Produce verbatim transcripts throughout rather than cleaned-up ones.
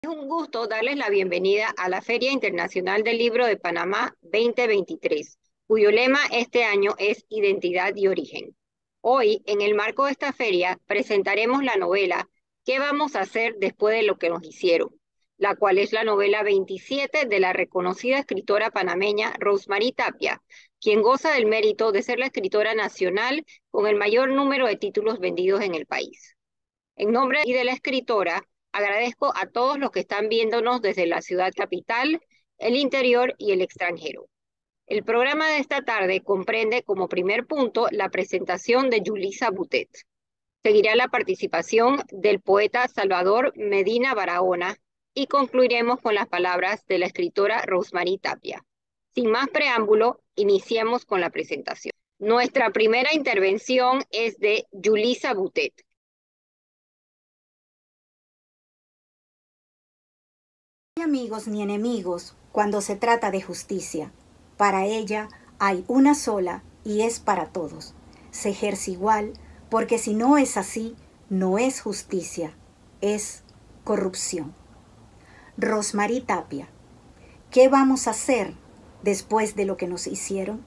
Es un gusto darles la bienvenida a la Feria Internacional del Libro de Panamá veinte veintitrés, cuyo lema este año es Identidad y Origen. Hoy, en el marco de esta feria, presentaremos la novela ¿Qué vamos a hacer después de lo que nos hicieron?, la cual es la novela veintisiete de la reconocida escritora panameña Rosmarie Tapia, quien goza del mérito de ser la escritora nacional con el mayor número de títulos vendidos en el país. En nombre y de la escritora, agradezco a todos los que están viéndonos desde la ciudad capital, el interior y el extranjero. El programa de esta tarde comprende como primer punto la presentación de Yulisa Butet. Seguirá la participación del poeta Salvador Medina Barahona y concluiremos con las palabras de la escritora Rosmarie Tapia. Sin más preámbulo, iniciemos con la presentación. Nuestra primera intervención es de Yulisa Butet. No hay amigos ni enemigos cuando se trata de justicia. Para ella hay una sola y es para todos. Se ejerce igual porque si no es así, no es justicia, es corrupción. Rosmarie Tapia. ¿Qué vamos a hacer después de lo que nos hicieron?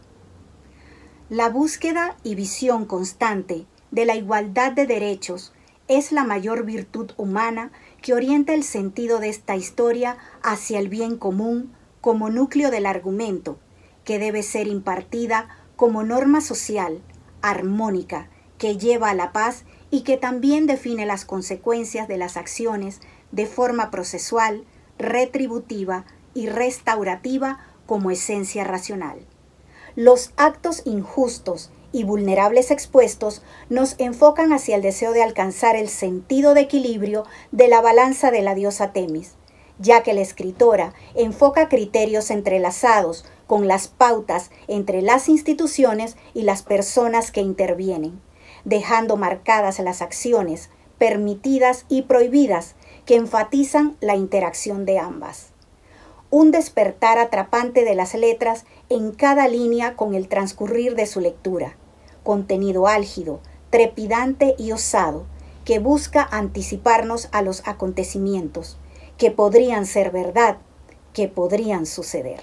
La búsqueda y visión constante de la igualdad de derechos es la mayor virtud humana que orienta el sentido de esta historia hacia el bien común como núcleo del argumento, que debe ser impartida como norma social, armónica, que lleva a la paz y que también define las consecuencias de las acciones de forma procesual, retributiva y restaurativa como esencia racional. Los actos injustos y vulnerables expuestos nos enfocan hacia el deseo de alcanzar el sentido de equilibrio de la balanza de la diosa Temis, ya que la escritora enfoca criterios entrelazados con las pautas entre las instituciones y las personas que intervienen, dejando marcadas las acciones permitidas y prohibidas que enfatizan la interacción de ambas. Un despertar atrapante de las letras en cada línea con el transcurrir de su lectura. Contenido álgido, trepidante y osado, que busca anticiparnos a los acontecimientos, que podrían ser verdad, que podrían suceder.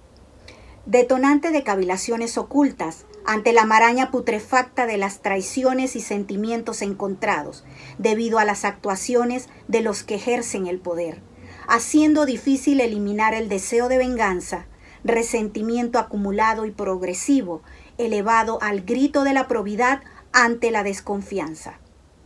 Detonante de cavilaciones ocultas ante la maraña putrefacta de las traiciones y sentimientos encontrados, debido a las actuaciones de los que ejercen el poder, haciendo difícil eliminar el deseo de venganza, resentimiento acumulado y progresivo, elevado al grito de la probidad ante la desconfianza.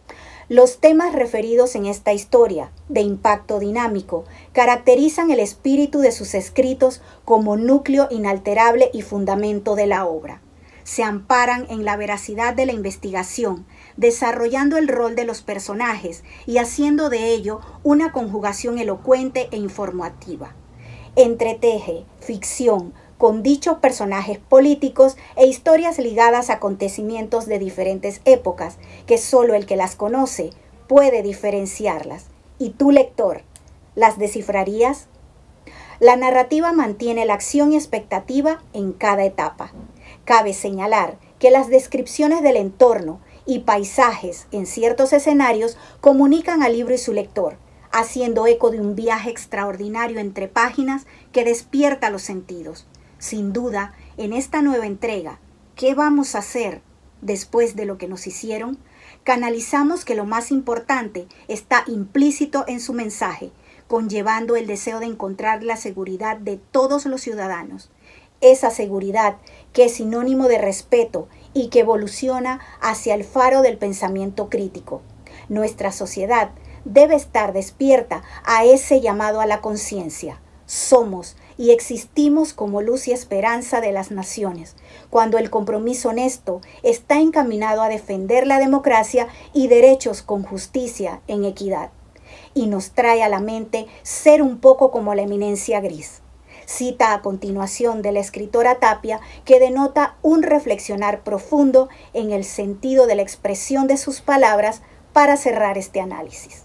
Los temas referidos en esta historia, de impacto dinámico, caracterizan el espíritu de sus escritos como núcleo inalterable y fundamento de la obra. Se amparan en la veracidad de la investigación, desarrollando el rol de los personajes y haciendo de ello una conjugación elocuente e informativa. Entreteje ficción con dichos personajes políticos e historias ligadas a acontecimientos de diferentes épocas, que solo el que las conoce puede diferenciarlas. ¿Y tú, lector, las descifrarías? La narrativa mantiene la acción y expectativa en cada etapa. Cabe señalar que las descripciones del entorno y paisajes en ciertos escenarios comunican al libro y su lector, haciendo eco de un viaje extraordinario entre páginas que despierta los sentidos. Sin duda, en esta nueva entrega, ¿qué vamos a hacer después de lo que nos hicieron?, canalizamos que lo más importante está implícito en su mensaje, conllevando el deseo de encontrar la seguridad de todos los ciudadanos. Esa seguridad que es sinónimo de respeto y que evoluciona hacia el faro del pensamiento crítico. Nuestra sociedad debe estar despierta a ese llamado a la conciencia. Somos y existimos como luz y esperanza de las naciones, cuando el compromiso honesto está encaminado a defender la democracia y derechos con justicia en equidad. Y nos trae a la mente ser un poco como la eminencia gris. Cita a continuación de la escritora Tapia, que denota un reflexionar profundo en el sentido de la expresión de sus palabras para cerrar este análisis.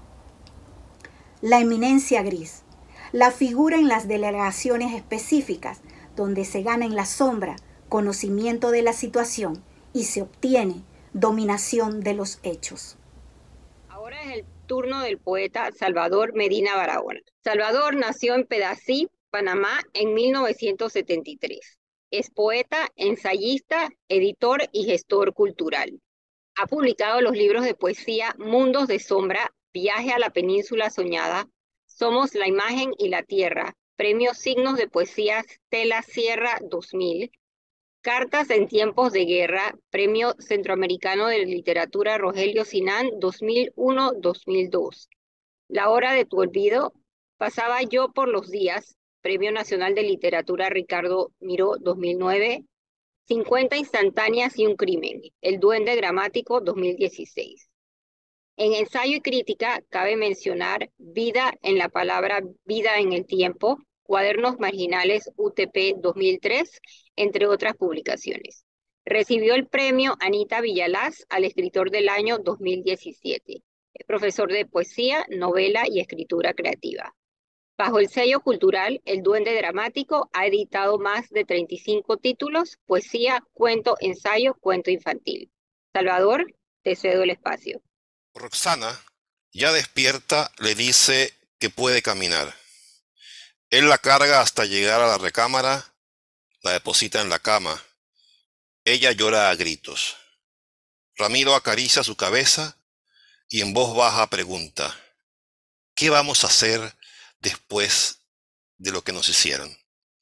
La eminencia gris. La figura en las delegaciones específicas, donde se gana en la sombra conocimiento de la situación y se obtiene dominación de los hechos. Ahora es el turno del poeta Salvador Medina Barahona. Salvador nació en Pedací, Panamá, en mil novecientos setenta y tres. Es poeta, ensayista, editor y gestor cultural. Ha publicado los libros de poesía Mundos de Sombra, Viaje a la Península Soñada, Somos la Imagen y la Tierra, Premio Signos de Poesía Stella Sierra dos mil, Cartas en Tiempos de Guerra, Premio Centroamericano de Literatura Rogelio Sinan dos mil uno a dos mil dos. La Hora de tu Olvido, Pasaba yo por los días, Premio Nacional de Literatura Ricardo Miró dos mil nueve, cincuenta instantáneas y un crimen, El Duende Gramático dos mil dieciséis. En ensayo y crítica cabe mencionar Vida en la palabra, Vida en el tiempo, Cuadernos Marginales U T P dos mil tres, entre otras publicaciones. Recibió el premio Anita Villalaz al Escritor del Año dos mil diecisiete. Es profesor de poesía, novela y escritura creativa. Bajo el sello cultural El Duende Dramático ha editado más de treinta y cinco títulos, poesía, cuento, ensayo, cuento infantil. Salvador, te cedo el espacio. Roxana, ya despierta, le dice que puede caminar. Él la carga hasta llegar a la recámara, la deposita en la cama. Ella llora a gritos. Ramiro acaricia su cabeza y en voz baja pregunta: ¿qué vamos a hacer después de lo que nos hicieron?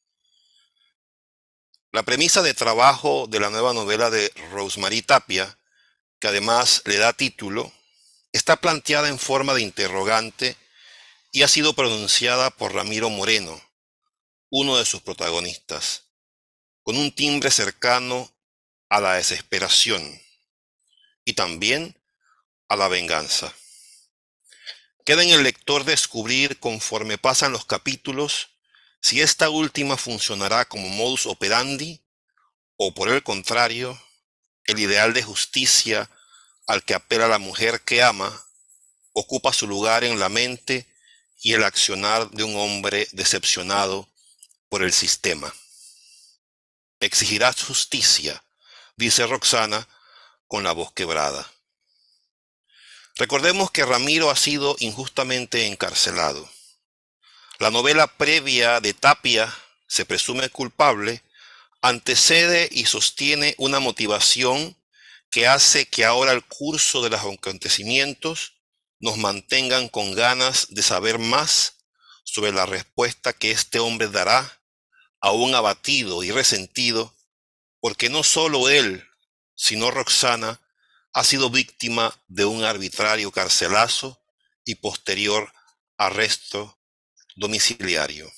La premisa de trabajo de la nueva novela de Rosemary Tapia, que además le da título, está planteada en forma de interrogante y ha sido pronunciada por Ramiro Moreno, uno de sus protagonistas, con un timbre cercano a la desesperación y también a la venganza. Queda en el lector descubrir, conforme pasan los capítulos, si esta última funcionará como modus operandi o, por el contrario, el ideal de justicia al que apela la mujer que ama ocupa su lugar en la mente y el accionar de un hombre decepcionado por el sistema. Exigirás justicia, dice Roxana con la voz quebrada. Recordemos que Ramiro ha sido injustamente encarcelado. La novela previa de Tapia, Se presume culpable, antecede y sostiene una motivación que hace que ahora el curso de los acontecimientos nos mantengan con ganas de saber más sobre la respuesta que este hombre dará, aún abatido y resentido, porque no solo él, sino Roxana, ha sido víctima de un arbitrario carcelazo y posterior arresto domiciliario.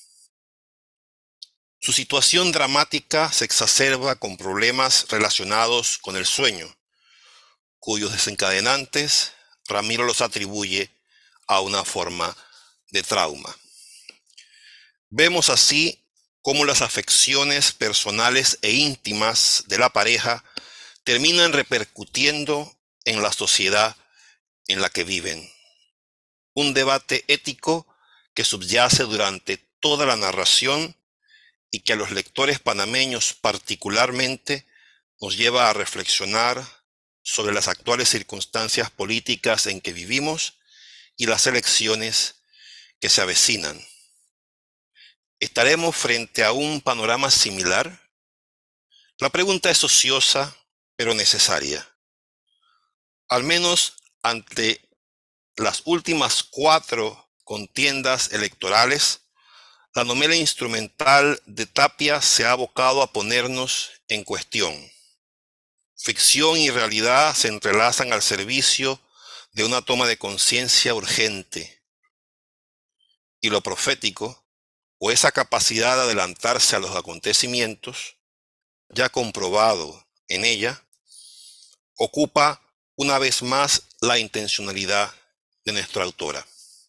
Su situación dramática se exacerba con problemas relacionados con el sueño, cuyos desencadenantes Ramiro los atribuye a una forma de trauma. Vemos así cómo las afecciones personales e íntimas de la pareja terminan repercutiendo en la sociedad en la que viven. Un debate ético que subyace durante toda la narración y que a los lectores panameños particularmente nos lleva a reflexionar sobre las actuales circunstancias políticas en que vivimos y las elecciones que se avecinan. ¿Estaremos frente a un panorama similar? La pregunta es ociosa, pero necesaria. Al menos ante las últimas cuatro contiendas electorales, la novela instrumental de Tapia se ha abocado a ponernos en cuestión. Ficción y realidad se entrelazan al servicio de una toma de conciencia urgente. Y lo profético, o esa capacidad de adelantarse a los acontecimientos, ya comprobado en ella, ocupa una vez más la intencionalidad de nuestra autora.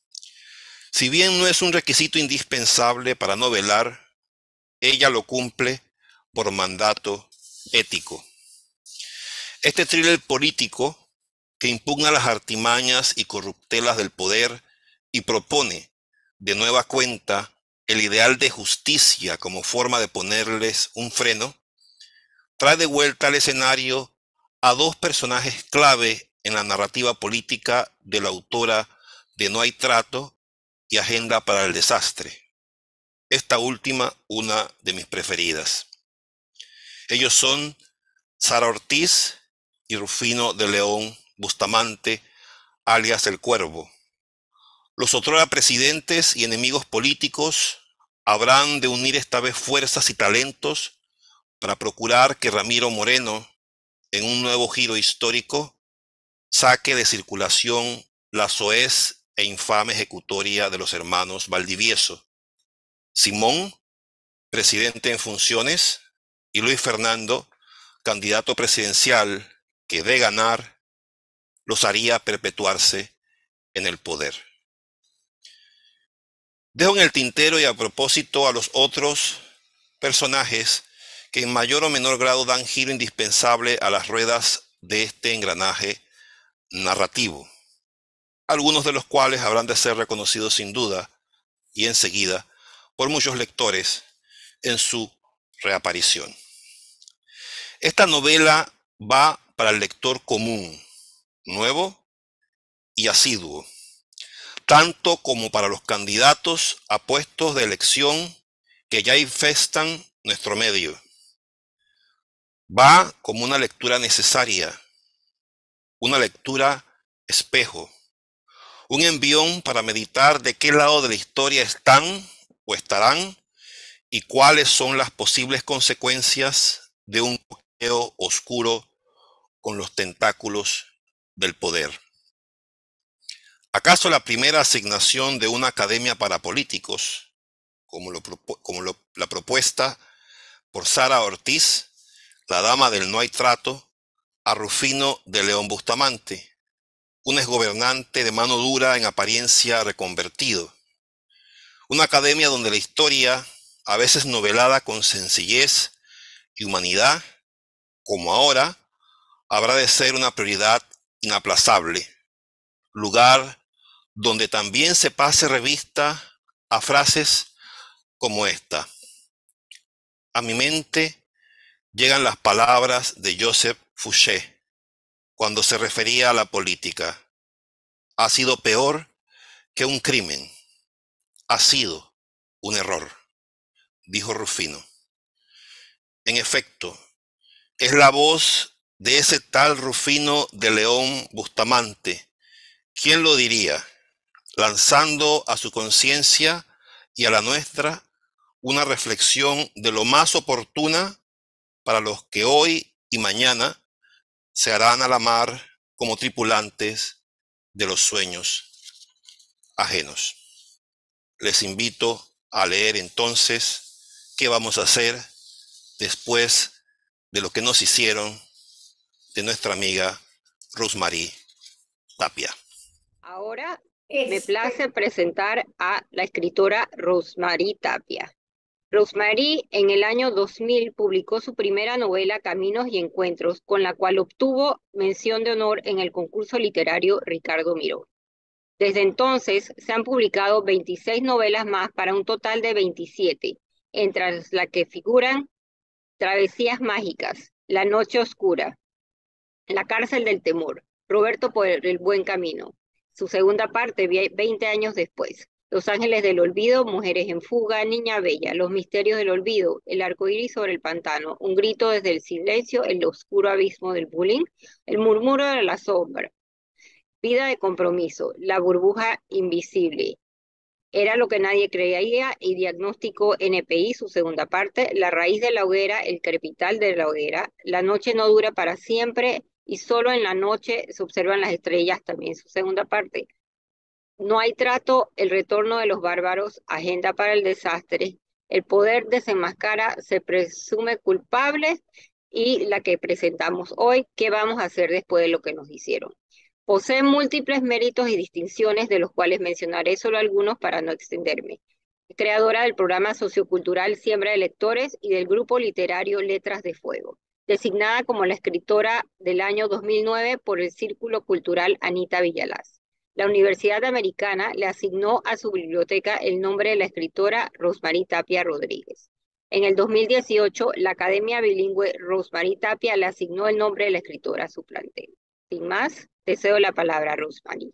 Si bien no es un requisito indispensable para novelar, ella lo cumple por mandato ético. Este thriller político que impugna las artimañas y corruptelas del poder y propone de nueva cuenta el ideal de justicia como forma de ponerles un freno, trae de vuelta al escenario a dos personajes clave en la narrativa política de la autora de No hay trato y Agenda para el desastre. Esta última, una de mis preferidas. Ellos son Sara Ortiz y Rufino de León Bustamante, alias El Cuervo. Los otrora presidentes y enemigos políticos habrán de unir esta vez fuerzas y talentos para procurar que Ramiro Moreno, en un nuevo giro histórico, saque de circulación la soez e infame ejecutoria de los hermanos Valdivieso. Simón, presidente en funciones, y Luis Fernando, candidato presidencial que de ganar los haría perpetuarse en el poder. Dejo en el tintero y a propósito a los otros personajes que en mayor o menor grado dan giro indispensable a las ruedas de este engranaje narrativo, algunos de los cuales habrán de ser reconocidos sin duda y enseguida por muchos lectores en su reaparición. Esta novela va para el lector común, nuevo y asiduo, tanto como para los candidatos a puestos de elección que ya infestan nuestro medio. Va como una lectura necesaria, una lectura espejo, un envión para meditar de qué lado de la historia están o estarán y cuáles son las posibles consecuencias de un bloqueo oscuro con los tentáculos del poder. ¿Acaso la primera asignación de una academia para políticos, como, lo, como lo, la propuesta por Sara Ortiz, la dama del no hay trato, a Rufino de León Bustamante, un exgobernante de mano dura en apariencia reconvertido? Una academia donde la historia, a veces novelada con sencillez y humanidad, como ahora, habrá de ser una prioridad inaplazable, lugar donde también se pase revista a frases como esta. A mi mente llegan las palabras de Joseph Fouché cuando se refería a la política. Ha sido peor que un crimen. Ha sido un error, dijo Rufino. En efecto, es la voz de ese tal Rufino de León Bustamante. ¿Quién lo diría? Lanzando a su conciencia y a la nuestra una reflexión de lo más oportuna para los que hoy y mañana se harán a la mar como tripulantes de los sueños ajenos. Les invito a leer entonces qué vamos a hacer después de lo que nos hicieron de nuestra amiga Rosmarie Tapia. Ahora me place presentar a la escritora Rosmarie Tapia. Rosmarie en el año dos mil publicó su primera novela Caminos y Encuentros, con la cual obtuvo mención de honor en el concurso literario Ricardo Miró. Desde entonces se han publicado veintiséis novelas más para un total de veintisiete, entre las que figuran Travesías Mágicas, La Noche Oscura, La Cárcel del Temor, Roberto por el Buen Camino, su segunda parte veinte años después, Los Ángeles del Olvido, Mujeres en Fuga, Niña Bella, Los Misterios del Olvido, El Arco Iris sobre el Pantano, Un Grito desde el Silencio, El Oscuro Abismo del Bullying, El Murmuro de la Sombra, Vida de Compromiso, La Burbuja Invisible, Era lo que nadie creía y Diagnóstico N P I, su segunda parte, La Raíz de la Hoguera, El Crepitar de la Hoguera, La Noche no dura para siempre y Solo en la noche se observan las estrellas, también su segunda parte. No hay trato, El retorno de los bárbaros, Agenda para el desastre, El poder desenmascara, Se presume culpable y la que presentamos hoy, ¿Qué vamos a hacer después de lo que nos hicieron? Posee múltiples méritos y distinciones, de los cuales mencionaré solo algunos para no extenderme. Es creadora del programa sociocultural Siembra de Lectores y del grupo literario Letras de Fuego, designada como la escritora del año dos mil nueve por el Círculo Cultural Anita Villalaz. La Universidad Americana le asignó a su biblioteca el nombre de la escritora Rosmarie Tapia Rodríguez. En el dos mil dieciocho, la Academia Bilingüe Rosmarie Tapia le asignó el nombre de la escritora a su plantel. Sin más, te cedo la palabra, Rosmarie.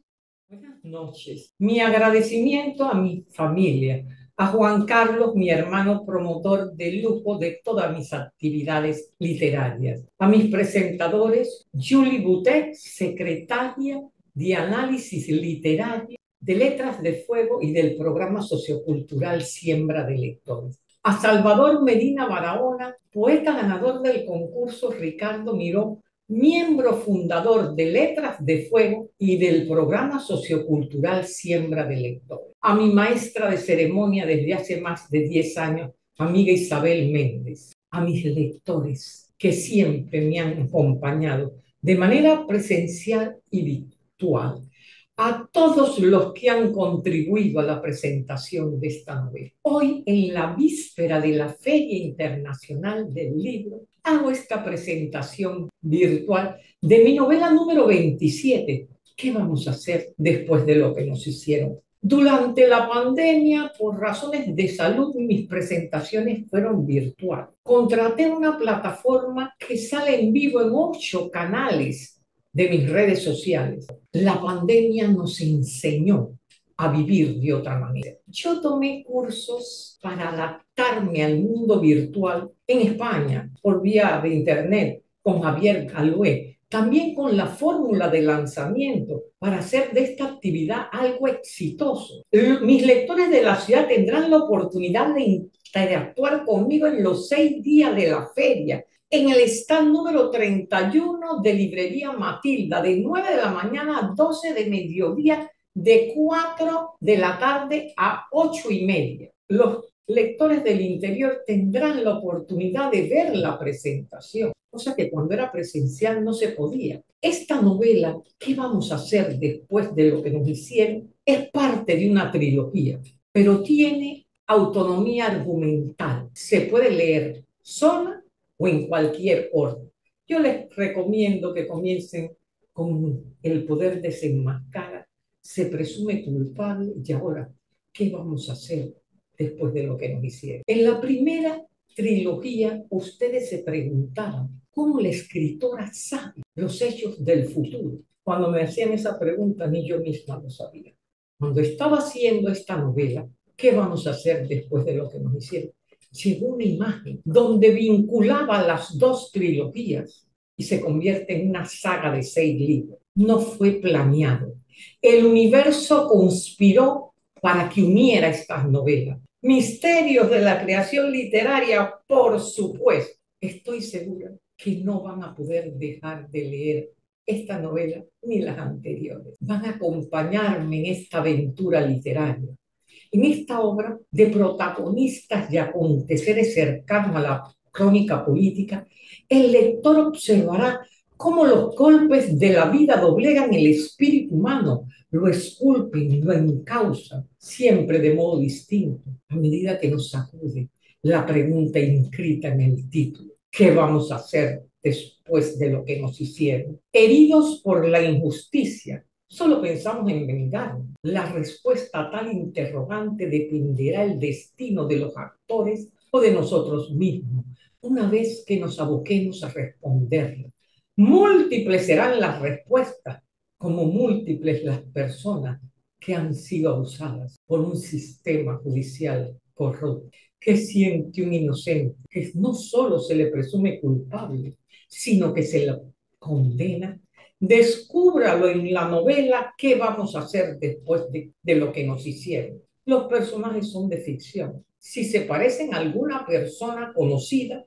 Buenas noches. Mi agradecimiento a mi familia, a Juan Carlos, mi hermano promotor de lujo de todas mis actividades literarias, a mis presentadores, Julie Boutet, secretaria de análisis literario de Letras de Fuego y del programa sociocultural Siembra de Lectores, a Salvador Medina Barahona, poeta ganador del concurso Ricardo Miró, miembro fundador de Letras de Fuego y del programa sociocultural Siembra de Lectores. A mi maestra de ceremonia desde hace más de diez años, amiga Isabel Méndez. A mis lectores que siempre me han acompañado de manera presencial y virtual. A todos los que han contribuido a la presentación de esta novela. Hoy, en la víspera de la Feria Internacional del Libro, hago esta presentación virtual de mi novela número veintisiete. ¿Qué vamos a hacer después de lo que nos hicieron? Durante la pandemia, por razones de salud, mis presentaciones fueron virtuales. Contraté una plataforma que sale en vivo en ocho canales de mis redes sociales. La pandemia nos enseñó a vivir de otra manera. Yo tomé cursos para adaptarme al mundo virtual en España, por vía de internet, con Javier Galué, también con la fórmula de lanzamiento para hacer de esta actividad algo exitoso. Mis lectores de la ciudad tendrán la oportunidad de interactuar conmigo en los seis días de la feria, en el stand número treinta y uno de Librería Matilda, de nueve de la mañana a doce de mediodía, de cuatro de la tarde a ocho y media. Los lectores del interior tendrán la oportunidad de ver la presentación, cosa que cuando era presencial no se podía. Esta novela, ¿qué vamos a hacer después de lo que nos hicieron?, es parte de una trilogía, pero tiene autonomía argumental. Se puede leer sola o en cualquier orden. Yo les recomiendo que comiencen con El poder desenmascara, se presume culpable y ahora, ¿qué vamos a hacer después de lo que nos hicieron? En la primera trilogía, ustedes se preguntaban cómo la escritora sabe los hechos del futuro. Cuando me hacían esa pregunta, ni yo misma lo sabía. Cuando estaba haciendo esta novela, ¿qué vamos a hacer después de lo que nos hicieron?, llegó una imagen donde vinculaba las dos trilogías y se convierte en una saga de seis libros. No fue planeado. El universo conspiró para que uniera estas novelas. Misterios de la creación literaria, por supuesto. Estoy segura que no van a poder dejar de leer esta novela ni las anteriores. Van a acompañarme en esta aventura literaria. En esta obra de protagonistas y aconteceres cercanos a la crónica política, el lector observará cómo los golpes de la vida doblegan el espíritu humano, lo esculpen, lo encausan, siempre de modo distinto, a medida que nos sacude la pregunta inscrita en el título: ¿qué vamos a hacer después de lo que nos hicieron? Heridos por la injusticia, solo pensamos en vengarnos. La respuesta a tal interrogante dependerá del destino de los actores o de nosotros mismos, una vez que nos aboquemos a responderla. Múltiples serán las respuestas, como múltiples las personas que han sido abusadas por un sistema judicial corrupto. ¿Qué siente un inocente que no solo se le presume culpable, sino que se le condena? Descúbralo en la novela ¿Qué vamos a hacer después de, de lo que nos hicieron? Los personajes son de ficción. Si se parecen a alguna persona conocida,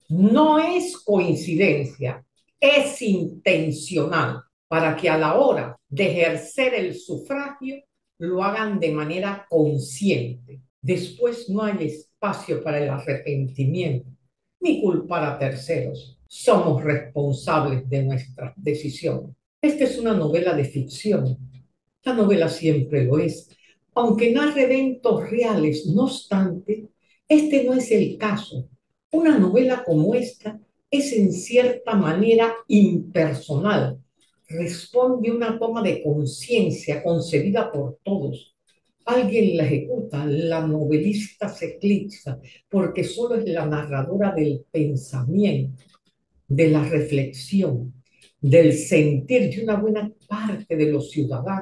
no es coincidencia, es intencional, para que a la hora de ejercer el sufragio lo hagan de manera consciente. Después no hay espacio para el arrepentimiento ni culpar a terceros. Somos responsables de nuestras decisiones. Esta es una novela de ficción. La novela siempre lo es. Aunque narre eventos reales, no obstante, este no es el caso. Una novela como esta es en cierta manera impersonal. Responde a una toma de conciencia concebida por todos. Alguien la ejecuta, la novelista se eclipsa, porque solo es la narradora del pensamiento, de la reflexión, del sentir de una buena parte de los ciudadanos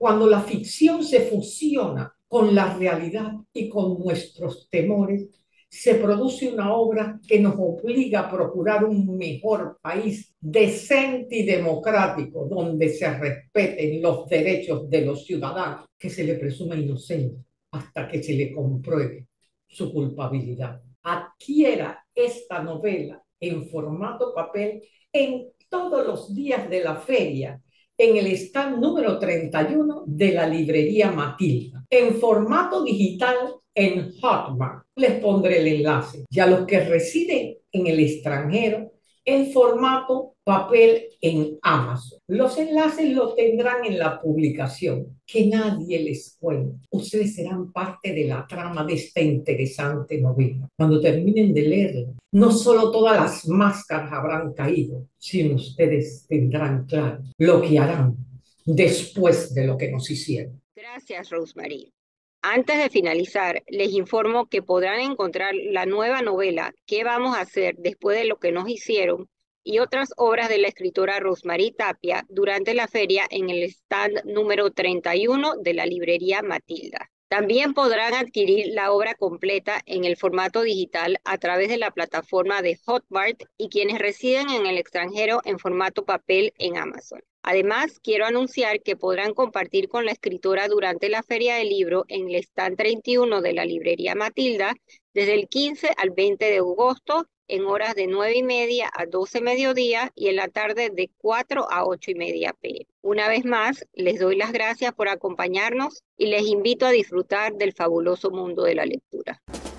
Cuando la ficción se fusiona con la realidad y con nuestros temores, se produce una obra que nos obliga a procurar un mejor país decente y democrático, donde se respeten los derechos de los ciudadanos, que se le presume inocente hasta que se le compruebe su culpabilidad. Adquiera esta novela en formato papel en todos los días de la feria, en el stand número treinta y uno de la librería Matilda, en formato digital en Hotmart. Les pondré el enlace. Y a los que residen en el extranjero, en formato papel en Amazon. Los enlaces los tendrán en la publicación. Que nadie les cuente. Ustedes serán parte de la trama de esta interesante novela. Cuando terminen de leerla, no solo todas las máscaras habrán caído, sino ustedes tendrán claro lo que harán después de lo que nos hicieron. Gracias, Rosemary. Antes de finalizar, les informo que podrán encontrar la nueva novela ¿Qué vamos a hacer después de lo que nos hicieron? Y otras obras de la escritora Rosemary Tapia durante la feria en el stand número treinta y uno de la librería Matilda. También podrán adquirir la obra completa en el formato digital a través de la plataforma de Hotmart y quienes residen en el extranjero en formato papel en Amazon. Además, quiero anunciar que podrán compartir con la escritora durante la Feria del Libro en el stand treinta y uno de la librería Matilda desde el quince al veinte de agosto en horas de nueve y media a doce mediodía y en la tarde de cuatro a ocho y media p m Una vez más, les doy las gracias por acompañarnos y les invito a disfrutar del fabuloso mundo de la lectura.